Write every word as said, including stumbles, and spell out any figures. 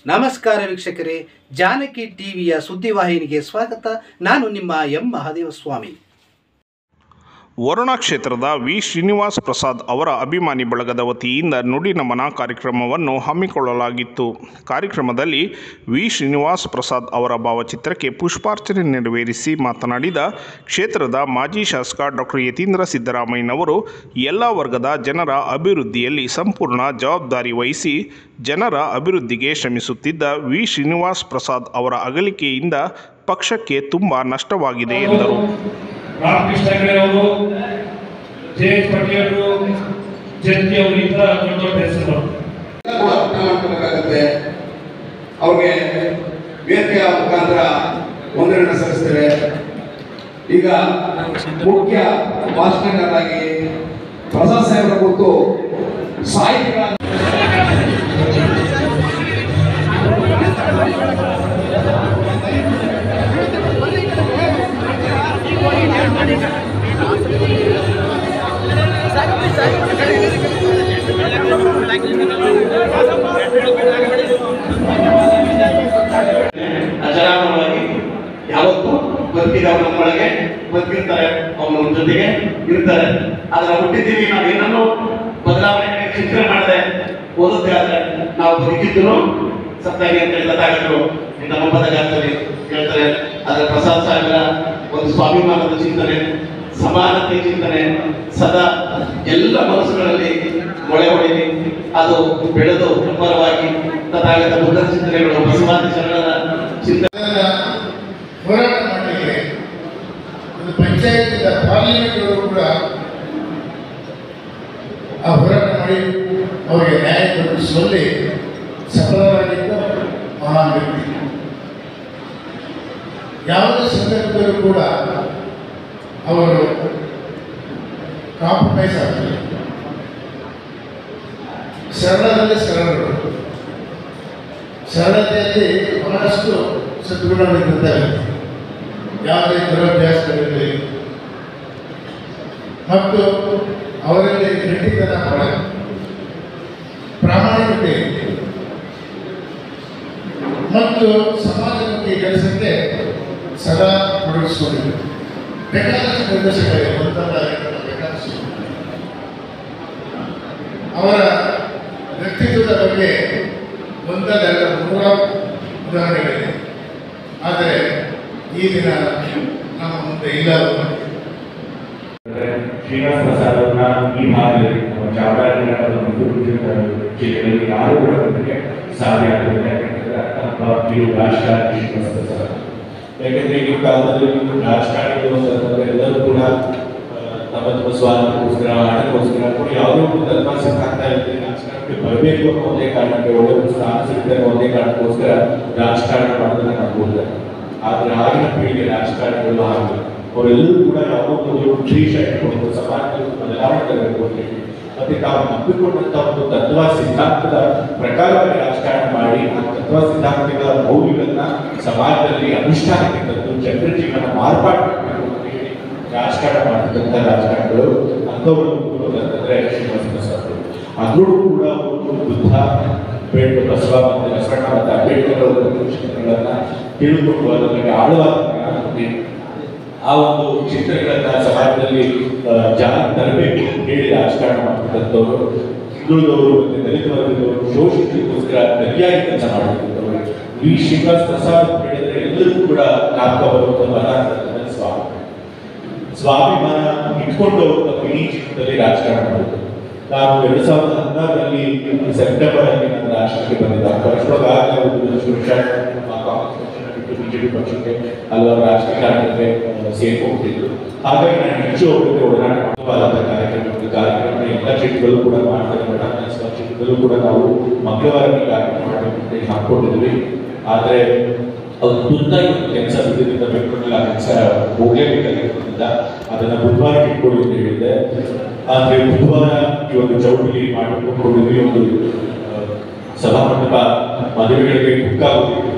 ನಮಸ್ಕಾರ ವೀಕ್ಷಕರೇ, ಜಾನಕಿ ಟಿವಿಯ ಸುದ್ದಿವಾಹಿನಿಗೆ ಸ್ವಾಗತ. ನಾನು ನಿಮ್ಮ ಎಂ ಮಹಾದೇವಸ್ವಾಮಿ. ವರುಣಾ ಕ್ಷೇತ್ರದ ವಿ ಶ್ರೀನಿವಾಸ್ ಪ್ರಸಾದ್ ಅವರ ಅಭಿಮಾನಿ ಬಳಗದ ವತಿಯಿಂದ ನುಡಿ ನಮನ ಕಾರ್ಯಕ್ರಮವನ್ನು ಹಮ್ಮಿಕೊಳ್ಳಲಾಗಿತ್ತು. ಕಾರ್ಯಕ್ರಮದಲ್ಲಿ ವಿ ಶ್ರೀನಿವಾಸ್ ಪ್ರಸಾದ್ ಅವರ ಭಾವಚಿತ್ರಕ್ಕೆ ಪುಷ್ಪಾರ್ಚನೆ ನೆರವೇರಿಸಿ ಮಾತನಾಡಿದ ಕ್ಷೇತ್ರದ ಮಾಜಿ ಶಾಸಕ ಡಾಕ್ಟರ್ ಯತೀಂದ್ರ ಸಿದ್ದರಾಮಯ್ಯನವರು ಎಲ್ಲ ವರ್ಗದ ಜನರ ಅಭಿವೃದ್ಧಿಯಲ್ಲಿ ಸಂಪೂರ್ಣ ಜವಾಬ್ದಾರಿ ವಹಿಸಿ ಜನರ ಅಭಿವೃದ್ಧಿಗೆ ಶ್ರಮಿಸುತ್ತಿದ್ದ ವಿ ಶ್ರೀನಿವಾಸ್ ಪ್ರಸಾದ್ ಅವರ ಅಗಲಿಕೆಯಿಂದ ಪಕ್ಷಕ್ಕೆ ತುಂಬ ನಷ್ಟವಾಗಿದೆ ಎಂದರು. ರಾಮಕೃಷ್ಣ ಹೆಗಡೆ ಅವರು, ಜಯಂತ್ ಪಟೇಲ್ ಅವರು, ಜಯಂತಿ ಅವರು ಈ ತರ ದೊಡ್ಡ ದೊಡ್ಡ ಹೆಸರು ಅವ್ರಿಗೆ ವೇದಿಕೆಯ ಮುಖಾಂತರ ವಂದನೆಯನ್ನು ಸಲ್ಲಿಸ್ತೇವೆ. ಈಗ ಮುಖ್ಯ ಭಾಷಣಕಾರರಾಗಿ ಪ್ರಸಾದ್ ಸಾಹೇಬರ ಕುರಿತು ಸಾಹಿತಿಗಳ ಅಜರಾಮರವಾಗಿ ಯಾವತ್ತೂ ಬದುಕಿದವರು ನಮ್ಮೊಳಗೆ ಬದುಕಿರ್ತಾರೆ, ಅವನ ಜೊತೆಗೆ ಇರ್ತಾರೆ. ಆದ್ರೆ ನಾವು ಹುಟ್ಟಿದ್ದೀವಿ, ನಾವು ಏನನ್ನು ಬದಲಾವಣೆ ಚಿಂತನೆ ಮಾಡದೆ ಓದುತ್ತೆ ಆದ್ರೆ ನಾವು ಬದುಕಿದ್ರು ಸತ್ತಾಗಿ ಅಂತ ಗೊತ್ತಾಗಲು ನಮ್ಮ ಪದಗಾರ್ತದೆ ಹೇಳ್ತಾರೆ. ಆದ್ರೆ ಪ್ರಸಾದ್ ಸಾಹೇಬರ ಒಂದು ಸ್ವಾಭಿಮಾನದ ಚಿಂತನೆ, ಸಮಾನತೆ ಚಿಂತನೆ ಸದಾ ಎಲ್ಲ ಮನಸ್ಸುಗಳಲ್ಲಿ ಮೊಳೆ ಹೊಡೆದಿ ಅದು ಬೆಳೆದು ಹೆಮ್ಮರವಾಗಿ ತಥಾಗತ ಬುದ್ಧ ಚಿಂತನೆಗಳು, ಬಸವಾದಿ ಶರಣರ ಚಿಂತನೆ ಹೋರಾಟ ಮಾಡಲಿಕ್ಕೆ ಒಂದು ಪಂಚಾಯತ್ ಪಾರ್ಲಿಮೆಂಟ್ ಕೂಡ ಆ ಹೋರಾಟ ಮಾಡಿ ಅವರಿಗೆ ನ್ಯಾಯ ಕೊಡಿಸುವಲ್ಲಿ ಸಫಲವಾಗಿದ್ದ ಮಹಾನ್ ವ್ಯಕ್ತಿ. ಯಾವುದೇ ಸಂದರ್ಭದಲ್ಲೂ ಕೂಡ ಅವರು ಕಾಂಪ್ರಮೈಸ್ ಆಗ್ತಾರೆ. ಸರಳದಲ್ಲಿ ಸರಳರು, ಸರಳತೆಯಲ್ಲಿ ಬಹಳಷ್ಟು ಸದ್ಗುಣಗಳಿರುತ್ತವೆ. ಯಾವುದೇ ದುರಭ್ಯಾಸಗಳಿರಲಿ ಮತ್ತು ಅವರಲ್ಲಿ ಗಟ್ಟಿತನ ಬಹಳ ಪ್ರಾಮಾಣಿಕತೆ ಮತ್ತು ಸಮಾಜಮುಖಿ ಕೆಲಸಕ್ಕೆ ಸದಾ ತೊಡಗಿಸಿಕೊಂಡಿದೆ. ಬೇಕಾದಷ್ಟು ನಿರ್ದೇಶಕರಿಗೆ ಬೇಕಾದಷ್ಟು ಅವರ ವ್ಯಕ್ತಿತ್ವದ ಬಗ್ಗೆ ಒಂದೆರಡ ನೂರಾರು ಉದಾಹರಣೆಗಳಿದೆ. ಆದರೆ ಈ ದಿನ ನಮ್ಮ ಮುಂದೆ ಇಲ್ಲ. ಶ್ರೀನಿವಾಸ್ ಪ್ರಸಾದ್ ಅವರನ್ನ ಈ ಭಾಗದಲ್ಲಿ ನಮ್ಮ ಚಾಮರಾಜನಗರದ ಮೈಸೂರು ಜಿಲ್ಲೆಯಲ್ಲಿ ಯಾರು ಕೂಡ ಬಂದಕ್ಕೆ ಸಾಧ್ಯ ಆಗುತ್ತದೆ. ಯಾಕಂದ್ರೆ ನೀವು ರಾಜಕಾರಣಿ ಶ್ರೀನಿವಾಸ್ ಪ್ರಸಾದ್, ಯಾಕೆಂದ್ರೆ ಈ ಕಾಲದಲ್ಲಿ ರಾಜಕಾರಣಿಗಳು ಅಂತಂದ್ರೆ ಎಲ್ಲರೂ ಕೂಡ ತಮ್ಮ ತಮ್ಮ ಸ್ವಾರ್ಥಕ್ಕೋಸ್ಕರ, ಹಣಕ್ಕೋಸ್ಕರ ಕೂಡ ಯಾವುದೋ ಒಂದು ಧರ್ಮ ಸಿದ್ಧಾಂತ ಇರ್ತದೆ. ರಾಜಕಾರಣಕ್ಕೆ ಬರಬೇಕು ಅನ್ನೋ ಒಂದೇ ಕಾರಣಕ್ಕೆ, ಒಳ್ಳೆ ಒಂದು ಸ್ಥಾನ ಸಿಗ್ತದೆ ಅನ್ನೋ ಒಂದೇ ಕಾರಣಕ್ಕೋಸ್ಕರ ರಾಜಕಾರಣ ಮಾಡೋದನ್ನ ನಾವು. ಆದ್ರೆ ಆಗಿನ ಪೀಳಿಗೆ ರಾಜಕಾರಣಿಗಳು ಆಗಲಿ ಅವರೆಲ್ಲರೂ ಕೂಡ ಯಾವುದೋ ಒಂದು ಶ್ರೀಶ ಇಟ್ಕೊಂಡು ಸಮಾಜದಲ್ಲಿ ಬದಲಾವಣೆ ತರಬೇಕು ಅಂತ ಹೇಳಿ ಮತ್ತೆ ತಾವು ನಂಬಿಕೊಂಡಂತ ಒಂದು ತತ್ವ ಸಿದ್ಧಾಂತದ ಪ್ರಕಾರವಾಗಿ ರಾಜಕಾರಣ ಮಾಡಿ ಆ ತತ್ವ ಸಿದ್ಧಾಂತಗಳ ಮೌಲ್ಯಗಳನ್ನ ಸಮಾಜದಲ್ಲಿ ಅನುಷ್ಠಾನಕ್ಕೆ ತಂದು ಜನರ ಜೀವನ ಮಾರ್ಪಾಡು ಮಾಡಬೇಕು ಅಂತ ಹೇಳಿ ರಾಜಕಾರಣ ಮಾಡ್ತಕ್ಕಂಥ ರಾಜಕಾರಣಿಗಳು ಅಂಥವರು ಅಂತಂದ್ರೆ ಶ್ರೀನಿವಾಸ ಪ್ರಸಾದ್. ಅದರಲ್ಲೂ ಕೂಡ ಅವರು ಬುದ್ಧ, ಬೇಡ ಬಸವ ಮತ್ತು ಬಸವಣ್ಣ ಮತ್ತು ಅಂಬೇಡ್ಕರ್ ಅವರ ಚಿಂತನೆಗಳನ್ನ ತಿಳಿದುಕೊಂಡು ಅದಕ್ಕೆ ಆಳವಾದ ಆ ಒಂದು ಚಿಂತನೆಗಳನ್ನ ಸಮಾಜದಲ್ಲಿ ಜಾರಿ ತರಬೇಕು ಹೇಳಿ ರಾಜಕಾರಣ ಮಾಡ್ತಕ್ಕಂಥವ್ರು, ಹಿಂದುಳಿದವರು ಮತ್ತು ದಲಿತ ವರ್ಗದವರು, ಶೋಷಿತರಿಗೋಸ್ಕರ ಸರಿಯಾಗಿ ಕೆಲಸ ಮಾಡತಕ್ಕಂಥವ್ರು. ವಿ ಶ್ರೀನಿವಾಸ್ ಪ್ರಸಾದ್ ಹೇಳಿದ್ರೆ ಎಲ್ಲರಿಗೂ ಕೂಡ ಜ್ಞಾಪಕ ಬರುವಂತ ಮನ ಸ್ವಾಮಿ ಸ್ವಾಭಿಮಾನ ಇಟ್ಕೊಂಡು ಅವರು ಇಡೀ ಜೀವನದಲ್ಲಿ ರಾಜಕಾರಣ ಮಾಡಿದ್ರು. ನಾನು ಎರಡ್ ಸಾವಿರದ ಹದಿನಾರರಲ್ಲಿ ಸೆಪ್ಟೆಂಬರ್ ಅಲ್ಲಿ ನನ್ನ ರಾಷ್ಟ್ರಕ್ಕೆ ಬಂದಿದ್ದ ವರ್ಷದೊಳಗಾಗಲೇ ಒಂದು ವರ್ಷ ಕಾಂಗ್ರೆಸ್ ಪಕ್ಷ ಬಿಟ್ಟು ಬಿಜೆಪಿ ಪಕ್ಷಕ್ಕೆ ಹಲವಾರು ರಾಜಕೀಯ ಕಾರಣಕ್ಕೆ ಸೇರ್ಕೊಂಡಿದ್ರು. ಹಾಗಾಗಿ ನಾನು ಹೆಚ್ಚು ಅವರಿಗೆ ಒಡನಾಟ ಮಾಡುವಾದ ಕಾರ್ಯಕ್ರಮ ಕಾರ್ಯಕ್ರಮ ಎಲ್ಲ ಕ್ಷೇತ್ರಗಳು ಕೂಡ ಮಾಡ್ತಾರೆ. ವಿಧಾನಸಭಾ ಕ್ಷೇತ್ರದಲ್ಲೂ ಕೂಡ ನಾವು ಮಂಗಳವಾರ ಕಾರ್ಯಕ್ರಮ ಮಾಡಬೇಕು ಅಂತ ಹಾಕೊಂಡಿದ್ವಿ. ಆದರೆ ಅದು ತುರ್ತಾಗಿ ಒಂದು ಕೆಲಸ ಬಿದ್ದಿದ್ದರಿಂದ ಬೆಂಗಳೂರಿನಲ್ಲಿ ಆ ಕೆಲಸ ಹೋಗ್ಲೇಬೇಕಾಗಿರೋದ್ರಿಂದ ಅದನ್ನ ಬುಧವಾರ ಇಟ್ಕೊಳ್ಳಿ ಅಂತ ಹೇಳಿದ್ದೆ. ಆದ್ರೆ ಬುಧವಾರ ಈ ಒಂದು ಚೌಟರಿ ಮಾಡಿಕೊಂಡಿದ್ವಿ. ಒಂದು ಸಭಾಮಂಟಪ ಮದುವೆಗಳಿಗೆ ಬುಕ್ ಆಗೋದಿತ್ತು.